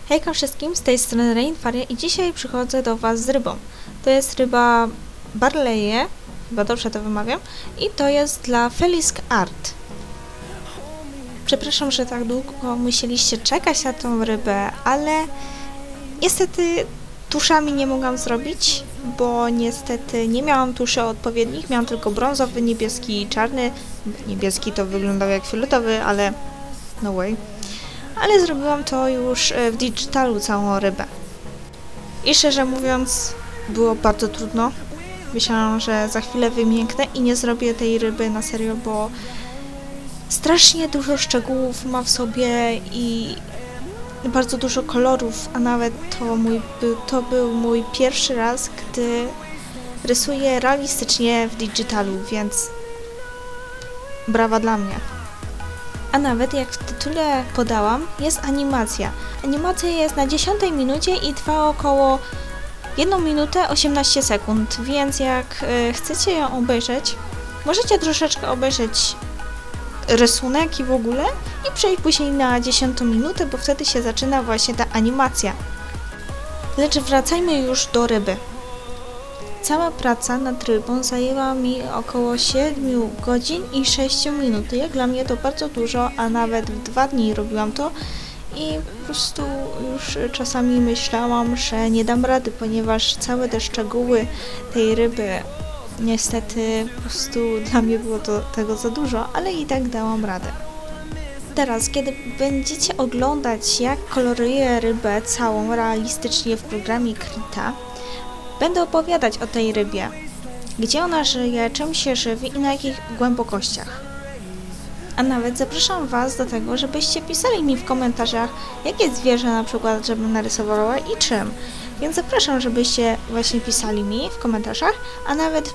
Hejka wszystkim, z tej strony Rainfaria i dzisiaj przychodzę do Was z rybą. To jest ryba Barleye, chyba dobrze to wymawiam, i to jest dla Felisk Art. Przepraszam, że tak długo musieliście czekać na tą rybę, ale niestety tuszami nie mogłam zrobić, bo niestety nie miałam tuszy odpowiednich, miałam tylko brązowy, niebieski i czarny. Niebieski to wyglądał jak fioletowy, ale no way. Ale zrobiłam to już w digitalu, całą rybę. I szczerze mówiąc, było bardzo trudno. Myślałam, że za chwilę wymięknę i nie zrobię tej ryby na serio, bo strasznie dużo szczegółów ma w sobie i bardzo dużo kolorów, a nawet to był mój pierwszy raz, gdy rysuję realistycznie w digitalu, więc brawa dla mnie. A nawet, jak w tytule podałam, jest animacja. Animacja jest na 10 minucie i trwa około 1 minutę 18 sekund, więc jak chcecie ją obejrzeć, możecie troszeczkę obejrzeć rysunek i w ogóle i przejść później na 10 minutę, bo wtedy się zaczyna właśnie ta animacja. Lecz wracajmy już do ryby. Cała praca nad rybą zajęła mi około 7 godzin i 6 minut. Jak dla mnie to bardzo dużo, a nawet w 2 dni robiłam to i po prostu już czasami myślałam, że nie dam rady, ponieważ całe te szczegóły tej ryby niestety po prostu dla mnie było tego za dużo, ale i tak dałam radę. Teraz, kiedy będziecie oglądać, jak koloruję rybę całą realistycznie w programie Krita, będę opowiadać o tej rybie, gdzie ona żyje, czym się żywi i na jakich głębokościach. A nawet zapraszam Was do tego, żebyście pisali mi w komentarzach, jakie zwierzę na przykład, żebym narysowała i czym. Więc zapraszam, żebyście właśnie pisali mi w komentarzach, a nawet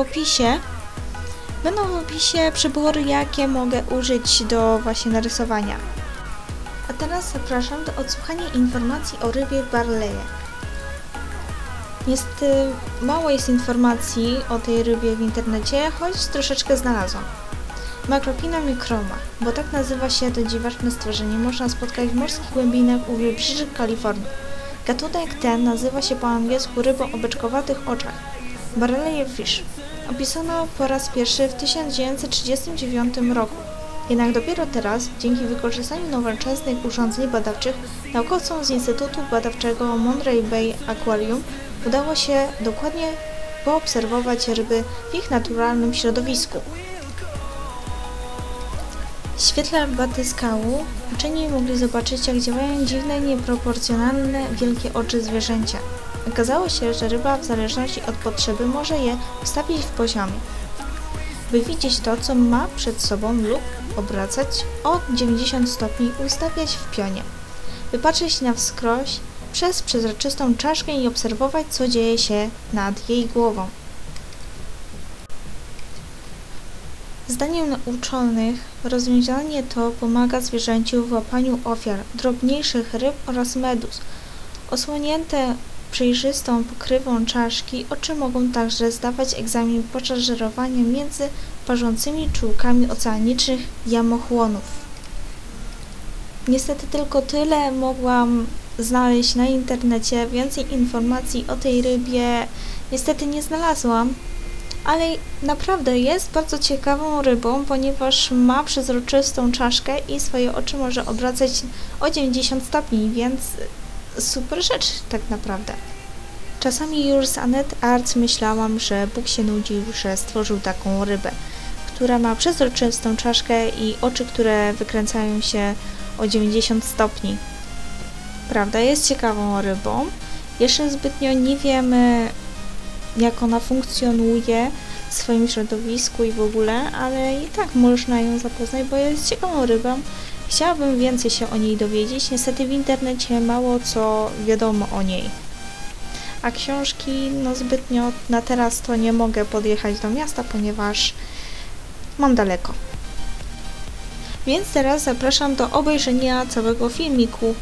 będą w opisie przybory, jakie mogę użyć do właśnie narysowania. A teraz zapraszam do odsłuchania informacji o rybie Barleye. Niestety mało jest informacji o tej rybie w internecie, choć troszeczkę znalazłam. Macropina microma, bo tak nazywa się to dziwaczne stworzenie, można spotkać w morskich głębinach u wybrzeży Kalifornii. Gatunek ten nazywa się po angielsku rybą o beczkowatych oczach, Barleye fish. Opisano po raz pierwszy w 1939 roku. Jednak dopiero teraz, dzięki wykorzystaniu nowoczesnych urządzeń badawczych, naukowcom z Instytutu Badawczego Monterey Bay Aquarium udało się dokładnie poobserwować ryby w ich naturalnym środowisku. W świetle batyskału uczeni mogli zobaczyć, jak działają dziwne, nieproporcjonalne, wielkie oczy zwierzęcia. Okazało się, że ryba w zależności od potrzeby może je ustawić w poziomie, by widzieć to, co ma przed sobą, lub obracać o 90 stopni i ustawiać w pionie, by patrzeć na wskroś przez przezroczystą czaszkę i obserwować, co dzieje się nad jej głową. Zdaniem uczonych rozwiązanie to pomaga zwierzęciu w łapaniu ofiar, drobniejszych ryb oraz meduz. Osłonięte przejrzystą pokrywą czaszki, oczy mogą także zdawać egzamin podczas żerowania między parzącymi czułkami oceanicznych jamochłonów. Niestety tylko tyle mogłam znaleźć na internecie, więcej informacji o tej rybie niestety nie znalazłam, ale naprawdę jest bardzo ciekawą rybą, ponieważ ma przezroczystą czaszkę i swoje oczy może obracać o 90 stopni, więc super rzecz tak naprawdę. Czasami już z Annette Art myślałam, że Bóg się nudził, że stworzył taką rybę, która ma przezroczystą czaszkę i oczy, które wykręcają się o 90 stopni. Prawda, jest ciekawą rybą. Jeszcze zbytnio nie wiemy, jak ona funkcjonuje w swoim środowisku i w ogóle, ale i tak można ją zapoznać, bo jest ciekawą rybą. Chciałabym więcej się o niej dowiedzieć, niestety w internecie mało co wiadomo o niej. A książki, no zbytnio na teraz to nie mogę podjechać do miasta, ponieważ mam daleko. Więc teraz zapraszam do obejrzenia całego filmiku.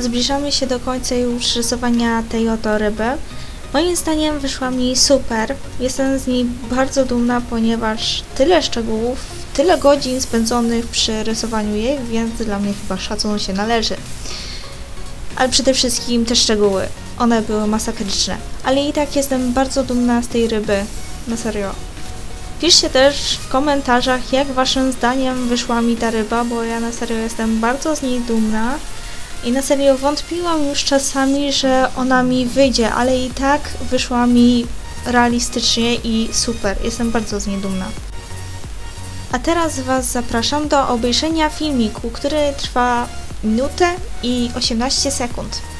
zbliżamy się do końca już rysowania tej oto ryby. Moim zdaniem wyszła mi super. Jestem z niej bardzo dumna, ponieważ tyle szczegółów, tyle godzin spędzonych przy rysowaniu jej, więc dla mnie chyba szacun się należy. Ale przede wszystkim te szczegóły. One były masakryczne. Ale i tak jestem bardzo dumna z tej ryby. Na serio. Piszcie też w komentarzach, jak waszym zdaniem wyszła mi ta ryba, bo ja na serio jestem bardzo z niej dumna. I na serio wątpiłam już czasami, że ona mi wyjdzie, ale i tak wyszła mi realistycznie i super. Jestem bardzo z niej dumna. A teraz was zapraszam do obejrzenia filmiku, który trwa minutę i 18 sekund.